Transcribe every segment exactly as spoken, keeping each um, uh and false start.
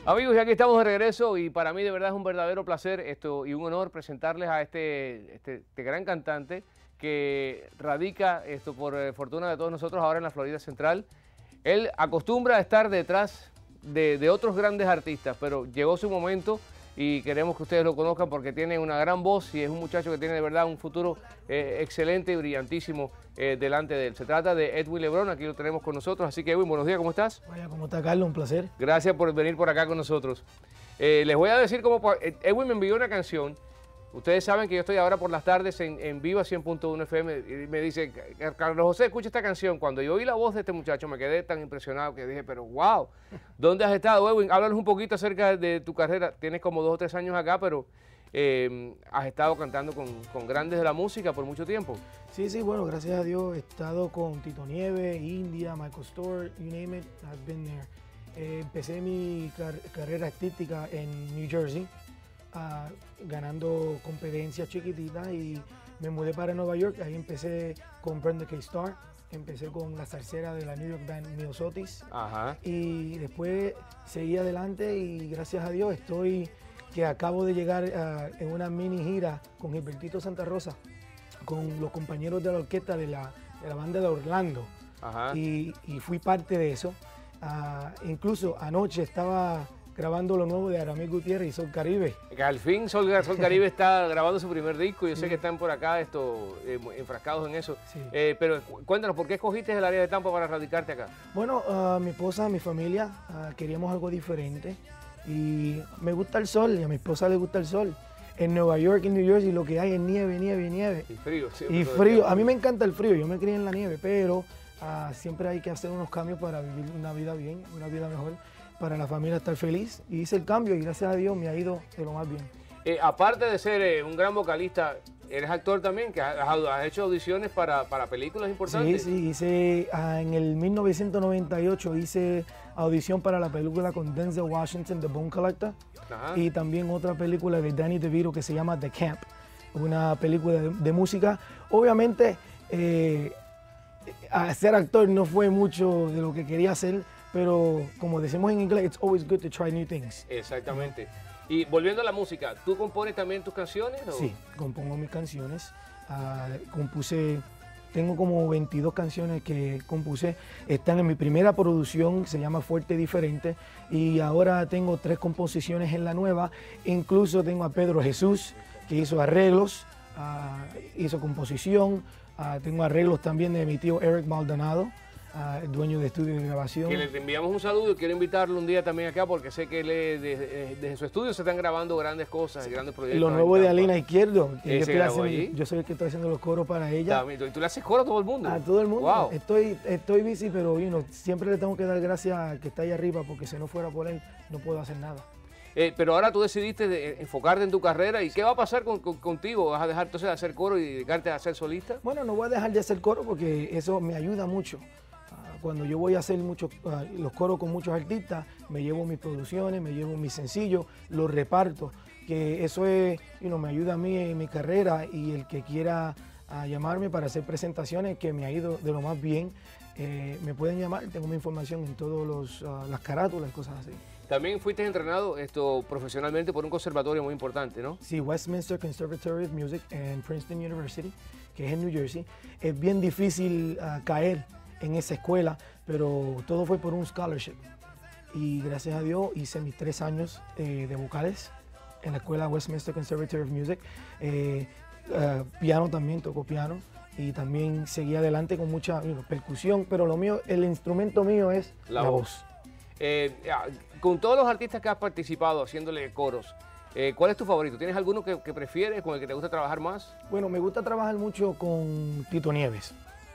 Amigos, ya que estamos de regreso y para mí de verdad es un verdadero placer esto y un honor presentarles a este, este, este gran cantante que radica esto por eh, fortuna de todos nosotros ahora en la Florida Central. Él acostumbra a estar detrás de, de otros grandes artistas, pero llegó su momento y queremos que ustedes lo conozcan porque tiene una gran voz y es un muchacho que tiene de verdad un futuro eh, excelente y brillantísimo eh, delante de él. Se trata de Edwin Lebron, aquí lo tenemos con nosotros. Así que Edwin, buenos días, ¿cómo estás? Vaya, ¿cómo está, Carlos? Un placer. Gracias por venir por acá con nosotros. Eh, les voy a decir cómo... Edwin me envió una canción. Ustedes saben que yo estoy ahora por las tardes en, en Viva cien punto uno F M y me dice, Carlos José, escucha esta canción. Cuando yo oí la voz de este muchacho me quedé tan impresionado que dije, pero wow, ¿dónde has estado, Edwin? Háblanos un poquito acerca de tu carrera. Tienes como dos o tres años acá, pero eh, has estado cantando con, con grandes de la música por mucho tiempo. Sí, sí, bueno, gracias a Dios he estado con Tito Nieves, India, Michael Storr, you name it, I've been there. Eh, empecé mi car carrera artística en New Jersey. Uh, ganando competencias chiquititas y me mudé para Nueva York. Ahí empecé con Brenda K. Starr, empecé con la zarcera de la New York Band Miosotis. Ajá. Y después seguí adelante y gracias a Dios estoy que acabo de llegar uh, en una mini gira con Gilbertito Santa Rosa, con los compañeros de la orquesta de la, de la banda de Orlando. Ajá. Y, y fui parte de eso. Uh, incluso anoche estaba grabando lo nuevo de Aramil Gutiérrez y Sol Caribe. Que al fin Sol, Sol Caribe está grabando su primer disco. Yo sí. sé que están por acá esto, eh, enfrascados en eso. Sí. Eh, pero cuéntanos, ¿por qué escogiste el área de Tampa para radicarte acá? Bueno, uh, mi esposa, mi familia, uh, queríamos algo diferente. Y me gusta el sol, y a mi esposa le gusta el sol. En Nueva York y New Jersey lo que hay es nieve, nieve, nieve. Y frío. Sí, y frío. A mí me encanta el frío, yo me crié en la nieve, pero uh, siempre hay que hacer unos cambios para vivir una vida bien, una vida mejor, para la familia estar feliz. Y hice el cambio y gracias a Dios me ha ido de lo más bien. Eh, aparte de ser eh, un gran vocalista, eres actor también, que has, has hecho audiciones para, para películas importantes. Sí, sí, hice, uh, en el mil novecientos noventa y ocho hice audición para la película con Denzel Washington, The Bone Collector. Ajá. Y también otra película de Danny DeVito que se llama The Camp, una película de, de música. Obviamente, eh, ser actor no fue mucho de lo que quería hacer, pero como decimos en inglés, it's always good to try new things. Exactamente. Y volviendo a la música, ¿tú compones también tus canciones? ¿O? Sí, compongo mis canciones. Uh, compuse, tengo como veintidós canciones que compuse. Están en mi primera producción, se llama Fuerte Diferente. Y ahora tengo tres composiciones en la nueva. Incluso tengo a Pedro Jesús, que hizo arreglos, uh, hizo composición. Uh, tengo arreglos también de mi tío Eric Maldonado, Uh, el dueño de estudio de grabación. Que le enviamos un saludo y quiero invitarlo un día también acá porque sé que desde, desde, desde su estudio se están grabando grandes cosas, sí. grandes proyectos. Lo nuevo de Alina Izquierdo, que yo, estoy haciendo, allí. yo soy el que estoy haciendo los coros para ella. ¿Y tú le haces coro a todo el mundo? A todo el mundo. Wow. Estoy, estoy busy, pero you know, siempre le tengo que dar gracias a que está ahí arriba porque si no fuera por él no puedo hacer nada. Eh, pero ahora tú decidiste de enfocarte en tu carrera y ¿qué va a pasar con, con, contigo? ¿Vas a dejar entonces de hacer coro y dedicarte a ser solista? Bueno, no voy a dejar de hacer coro porque eso me ayuda mucho. Cuando yo voy a hacer muchos, uh, los coros con muchos artistas, me llevo mis producciones, me llevo mis sencillos, los reparto, que eso es, you know, me ayuda a mí en mi carrera y el que quiera uh, llamarme para hacer presentaciones, que me ha ido de lo más bien, eh, me pueden llamar, tengo mi información en todas uh, las carátulas y cosas así. También fuiste entrenado esto profesionalmente por un conservatorio muy importante, ¿no? Sí, Westminster Conservatory of Music en Princeton University, que es en New Jersey. Es bien difícil uh, caer en esa escuela, pero todo fue por un scholarship. Y gracias a Dios hice mis tres años eh, de vocales en la escuela Westminster Conservatory of Music. Eh, uh, piano también, toco piano. Y también seguí adelante con mucha you know, percusión, pero lo mío, el instrumento mío es la, la voz. voz. Eh, con todos los artistas que has participado haciéndole coros, eh, ¿cuál es tu favorito? ¿Tienes alguno que, que prefieres, con el que te gusta trabajar más? Bueno, me gusta trabajar mucho con Tito Nieves.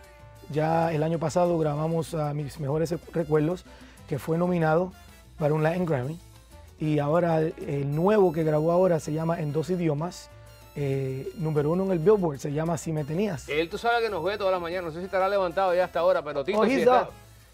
Ya el año pasado grabamos uh, Mis Mejores Recuerdos, que fue nominado para un Latin Grammy. Y ahora el nuevo que grabó ahora se llama En Dos Idiomas, eh, número uno en el Billboard, se llama Si Me Tenías. Él, tú sabes que nos ve toda la mañana, no sé si estará levantado ya hasta ahora, pero Tito, oh, si, está,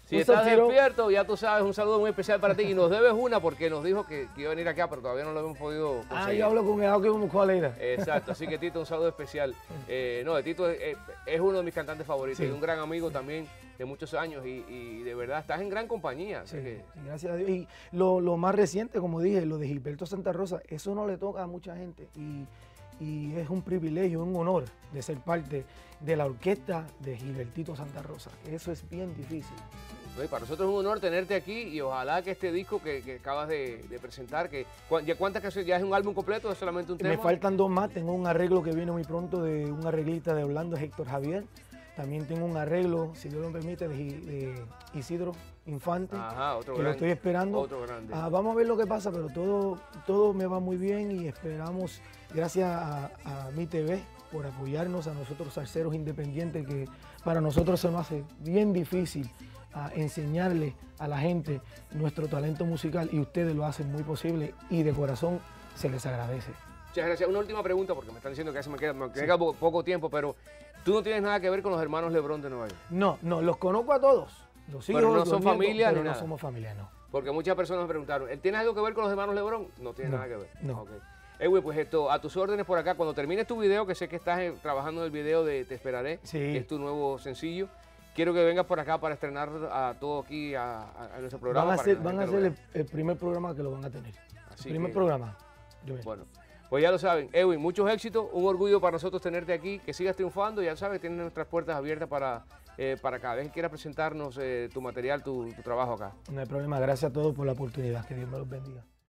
Si Un estás salsero. despierto, ya tú sabes, un saludo muy especial para ti. Y nos debes una porque nos dijo que, que iba a venir acá, pero todavía no lo hemos podido conseguir. Ah, yo hablo con él, que como cuál era. Exacto, así que Tito, un saludo especial. Eh, no, Tito es, es uno de mis cantantes favoritos Sí. y un gran amigo también de muchos años y, y de verdad estás en gran compañía. así Sí, que- sí, gracias a Dios. Y lo, lo más reciente, como dije, lo de Gilberto Santa Rosa, eso no le toca a mucha gente. Y, y es un privilegio, un honor de ser parte de la orquesta de Gilbertito Santa Rosa. Eso es bien difícil. no, y para nosotros es un honor tenerte aquí y ojalá que este disco que, que acabas de, de presentar, que ¿cu- ¿ya cuántas canciones? ¿Ya es un álbum completo o es solamente un tema? Me faltan dos más. Tengo un arreglo que viene muy pronto de un arreglista de Orlando, Héctor Javier. También tengo un arreglo, si Dios lo permite, de, Gi- de Isidro Infante, Ajá, otro que lo grande. estoy esperando. Otro grande. Ah, vamos a ver lo que pasa, pero todo, todo me va muy bien y esperamos, gracias a, a Mi T V, por apoyarnos a nosotros salseros independientes, que para nosotros se nos hace bien difícil ah, enseñarle a la gente nuestro talento musical y ustedes lo hacen muy posible y de corazón se les agradece. Muchas gracias. Una última pregunta porque me están diciendo que ya se me queda, me queda po- poco tiempo, pero tú no tienes nada que ver con los hermanos Lebrón de Nueva York. No, no, los conozco a todos. Los hijos, Pero no los son nietos, familia pero ni no nada. somos familia, no. Porque muchas personas me preguntaron, ¿él tiene algo que ver con los hermanos Lebrón? No tiene No, nada que ver. no. Ok. Edwin, pues esto, a tus órdenes por acá, cuando termines tu video, que sé que estás eh, trabajando en el video de Te Esperaré, Sí. que es tu nuevo sencillo, quiero que vengas por acá para estrenar a todo aquí, a, a- a nuestro programa. Van a para ser, que la van a gente lo ser vea. el, el primer programa que lo van a tener. Así el primer que- programa. Yo me- Bueno, pues ya lo saben. Edwin, muchos éxitos, un orgullo para nosotros tenerte aquí, que sigas triunfando, ya sabes, tienes nuestras puertas abiertas para, eh, para cada vez que quieras presentarnos eh, tu material, tu, tu trabajo acá. No hay problema. Gracias a todos por la oportunidad. Que Dios me los bendiga.